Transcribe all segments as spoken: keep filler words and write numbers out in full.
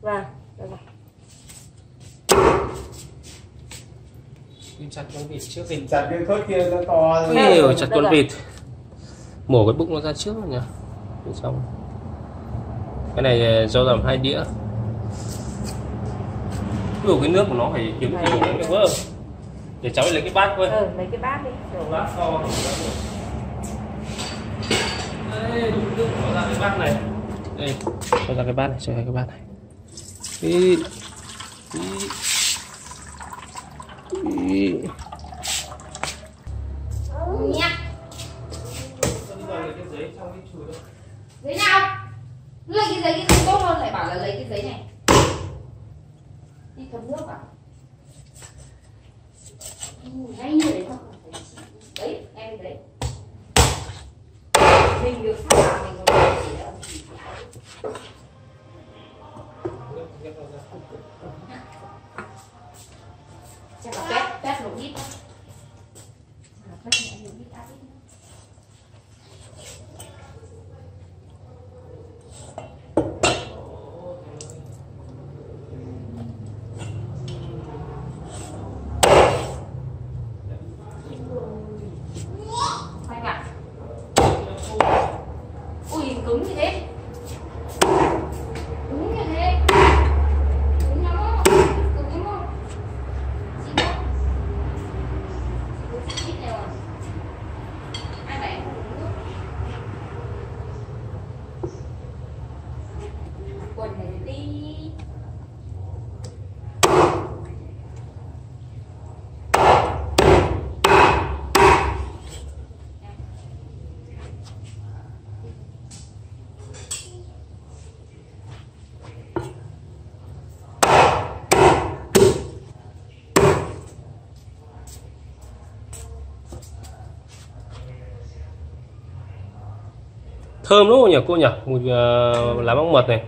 Vâng, được rồi. Kim chặt con vịt trước đi. Chặt cái khớp kia nó to rồi. Ôi, chặt con vịt. Mổ cái bụng nó ra trước rồi nhỉ. Được xong. Cái này rau rằm hai đĩa. Ui, cái nước của nó phải kiếm gì để được vỡ. Để cháu lấy cái bát thôi. Ừ, lấy cái bát đi. Rồi. Bát to. Đây, đục nước nó ra cái bát này. Đây, cho ra cái bát này, cho ra cái bát này. Ý. Ý. Ý. Nhá. Giấy nào? Lấy cái giấy cái tốt hơn lại bảo là lấy cái giấy này. Đi thấm nước à? Ừ, ngay như đấy thôi. Đấy, em đấy. Mình được phát là mình còn được gì đâu. Chắc là pet, pet lục ít. Chắc là pet này lục ít áp ít. Cứng như thế, cứng như thế, cứng lắm không? Cứng lắm không? Xin lỗi. Ít này rồi. Ai bảo em không uống nước? Quần này đi. Thơm đúng không nhỉ cô nhỉ? Mùi uh, lá măng mật này.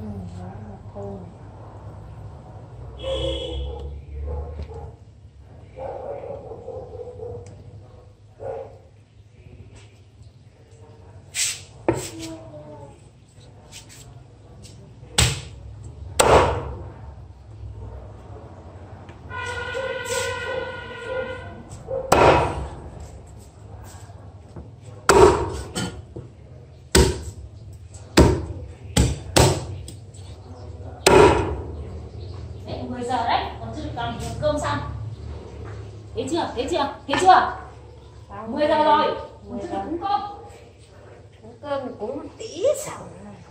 mười giờ đấy, còn chưa được toàn thì cơm xong. Thấy chưa? Thấy chưa? Thấy chưa? mười giờ rồi, còn chưa được cúng cơm. Cúng cơm thì cúng một tí xong.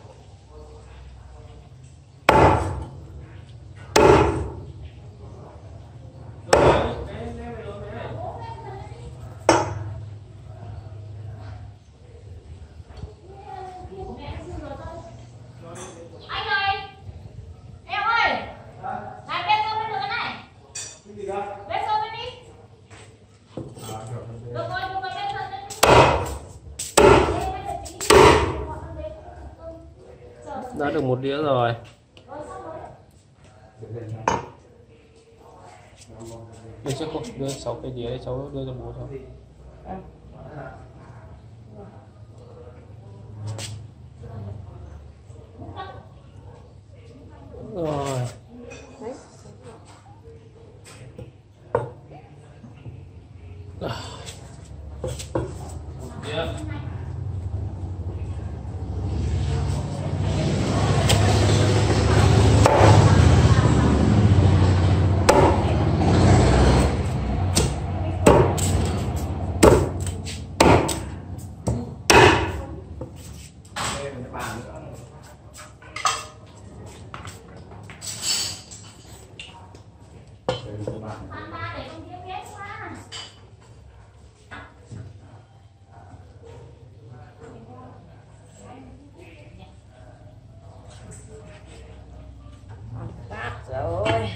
Đã được một đĩa rồi. Đưa trước cô, đưa sáu cái đĩa đấy cháu đưa cho bố cháu. Rồi. Yeah. Rồi.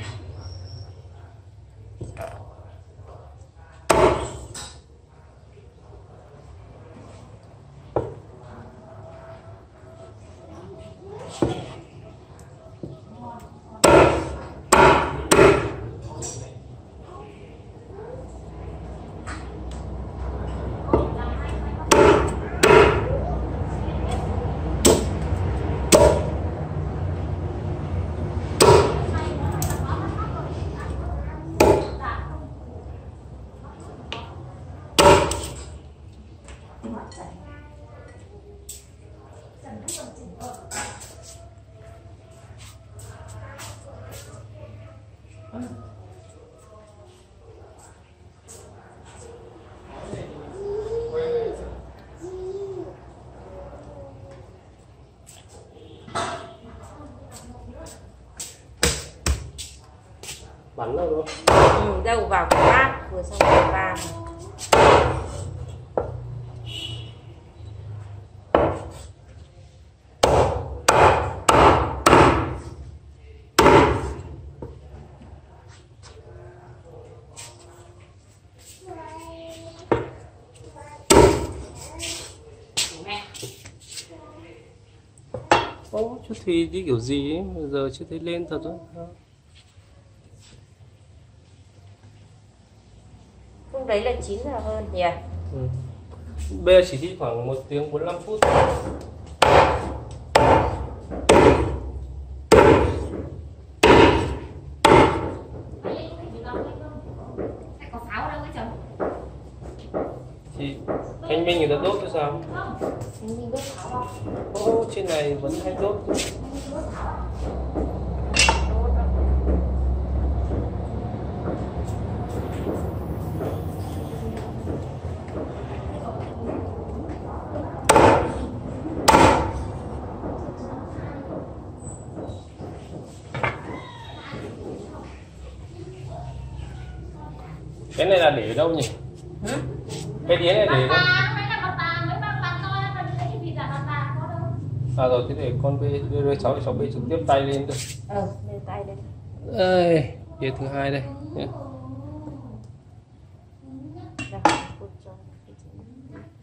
Bắn đâu luôn. Ừ, đâu vào cái bát vừa xong rồi vào. Ô, chú Thùy đi kiểu gì ấy, bây giờ chưa thấy lên thật rồi. Lúc đấy là chín giờ hơn nhỉ? Ừ. Bây giờ chỉ đi khoảng một tiếng bốn mươi lăm phút. Có pháo ở đâu ấy chồng? Thì thanh minh người ta đốt hay sao? Anh đi đốt pháo không? Ô, trên này vẫn hay đốt. Cái này là để ở đâu nhỉ? Hả? Cái đĩa này để ở đâu? À rồi, thế để con bê đưa, đưa cháu để cháu bê trực tiếp tay lên được. Ờ, đưa tay lên. Ơi, đĩa thứ hai đây nhé. Đây, phút cho cái chín.